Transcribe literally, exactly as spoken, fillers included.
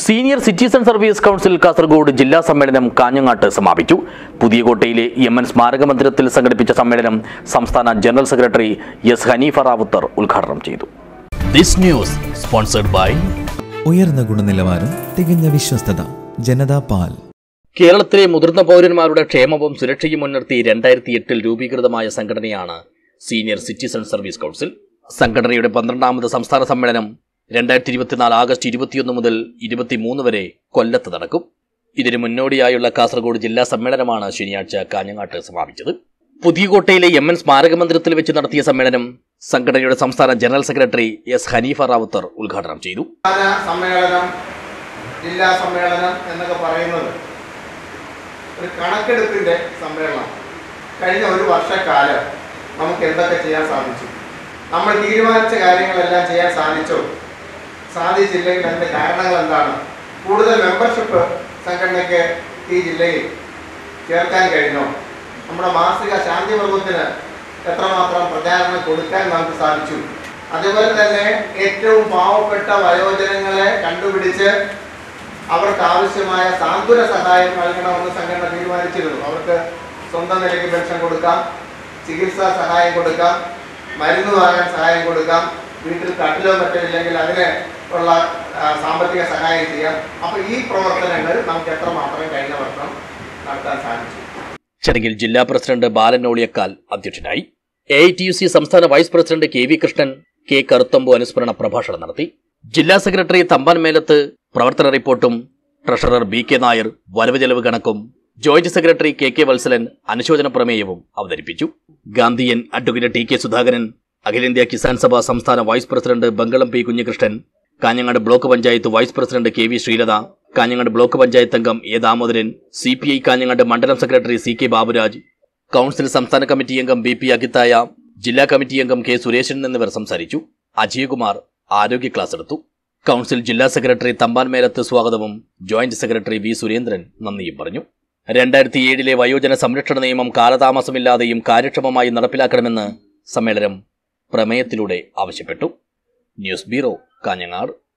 Senior citizen service council Kasaragod ജില്ലാ സമ്മേളനം കാഞ്ഞങ്ങാട്ട് സമാപിച്ചു. പുതിയകോട്ടയിലെ എം എൻ സ്മാരക മന്ദിരത്തിൽ സംഘടിപ്പിച്ച സമ്മേളനം സംസ്ഥാന general secretary S Haneefa Rawther ഉദ്ഘാടനം ചെയ്തു. ദിസ് ന്യൂസ് സ്പോൺസർഡ് ബൈ ഉയർന്ന ഗുണനിലവാരം, തികഞ്ഞ വിശ്വസ്തത, ജനതാ പാൽ. കേരളത്തിലെ മുതിർന്ന പൗരന്മാരുടെ ക്ഷേമവും സുരക്ഷയും മുൻനിർത്തി രണ്ടായിരത്തി എട്ടിൽ രൂപീകൃതമായ സംഘടനയാണ് സീനിയർ സിറ്റിസൺ സർവീസ് കൗൺസിൽ. സംഘടനയുടെ പന്ത്രണ്ടാമത് സംസ്ഥാന സമ്മേളനം രണ്ടായിരത്തി ഇരുപത്തിനാല് ആഗസ്റ്റ് ഇരുപത്തിയൊന്ന് മുതൽ ഇരുപത്തിമൂന്ന് വരെ കൊല്ലത്ത് നടക്കും. ഇതിനു മുന്നോടിയായുള്ള കാസർഗോഡ് ജില്ലാ സമ്മേളനമാണ് ശനിയാഴ്ച കാഞ്ഞങ്ങാട്ട് സമാപിച്ചത്. പുതിയകോട്ടയിലെ എം എൻ സ്മാരക മന്ദിരത്തിൽ വെച്ച് നടത്തിയ സമ്മേളനം സംഘടനയുടെ സംസ്ഥാന general secretary S Haneefa Rawther ഉദ്ഘാടനം ചെയ്തു. സമ്മേളനം, ജില്ലാ സമ്മേളനം എന്നൊക്കെ പറയുന്നത് ഒരു കണക്കെടുപ്പിന്റെ സമ്മേളനം. കഴിഞ്ഞ ഒരു വർഷക്കാലം നമുക്ക് എന്തൊക്കെ ചെയ്യാൻ സാധിച്ചു, നമ്മൾ തീരുമാനിച്ച കാര്യങ്ങളെല്ലാം ചെയ്യാൻ സാധിച്ചോ, സാധിച്ചില്ലെങ്കിൽ അതിൻ്റെ കാരണങ്ങൾ എന്താണ്, കൂടുതൽ മെമ്പർഷിപ്പ് സംഘടനയ്ക്ക് ഈ ജില്ലയിൽ ചേർക്കാൻ കഴിഞ്ഞോ, നമ്മുടെ മാസിക ശാന്തിപർവത്തിന് എത്രമാത്രം പ്രചാരണം കൊടുക്കാൻ നമുക്ക് സാധിച്ചു, അതുപോലെ തന്നെ ഏറ്റവും പാവപ്പെട്ട വയോജനങ്ങളെ കണ്ടുപിടിച്ച് അവർക്ക് ആവശ്യമായ സാന്ത്വന സഹായം നൽകണമെന്ന് സംഘടന തീരുമാനിച്ചിരുന്നു. അവർക്ക് സ്വന്തം നിലയ്ക്ക് പെൻഷൻ കൊടുക്കാം, ചികിത്സാ സഹായം കൊടുക്കാം, മരുന്ന് വാങ്ങാൻ സഹായം കൊടുക്കാം, വീട്ടിൽ കട്ടിലോ മറ്റോ ഇല്ലെങ്കിൽ അതിന് ഉള്ള സാമ്പത്തിക സഹായം ചെയ്യാം. അപ്പോൾ ഈ പ്രവർത്തനങ്ങൾ നമുക്ക് എത്രമാത്രം കഴിഞ്ഞ വർഷം നടത്താൻ സാധിച്ചു. ചടങ്ങിൽ ജില്ലാ പ്രസിഡന്റ് ബാലൻ ഓളിയക്കാൽ അധ്യക്ഷനായി. A I T U C സംസ്ഥാന vice president K V Krishnan K Karuthambu അനുസ്മരണ പ്രഭാഷണം നടത്തി. ജില്ലാ സെക്രട്ടറി തമ്പാൻ മേലത്ത് പ്രവർത്തന റിപ്പോർട്ടും ട്രഷറർ ബി കെ നായർ വരവ് ചെലവ് കണക്കും joint secretary K K Valsalan അനുശോചന പ്രമേയവും അവതരിപ്പിച്ചു. Gandhian advocate T K Sudhakaran, അഖിലേന്ത്യാ കിസാൻ സഭ സംസ്ഥാന vice president Bangalam P Kunhikrishnan, Kanhangad block panchayat vice president K V Sreelatha, Kanhangad block panchayat അംഗം A Damodaran, C P I Kanhangad മണ്ഡലം secretary C K Baburaj, council സംസ്ഥാന കമ്മിറ്റി അംഗം ബി പി അഖിത്തായ, ജില്ലാ കമ്മിറ്റി അംഗം കെ സുരേശൻ എന്നിവർ സംസാരിച്ചു. അജയകുമാർ ആരോഗ്യ ക്ലാസ് എടുത്തു. കൗൺസിൽ ജില്ലാ സെക്രട്ടറി തമ്പാൻ മേലത്ത് സ്വാഗതവും ജോയിന്റ് സെക്രട്ടറി വി സുരേന്ദ്രൻ നന്ദിയും പറഞ്ഞു. രണ്ടായിരത്തി ഏഴിലെ വയോജന സംരക്ഷണ നിയമം കാലതാമസമില്ലാതെയും കാര്യക്ഷമമായി നടപ്പിലാക്കണമെന്ന് സമ്മേളനം പ്രമേയത്തിലൂടെ ആവശ്യപ്പെട്ടു. News bureau, Kanhangad.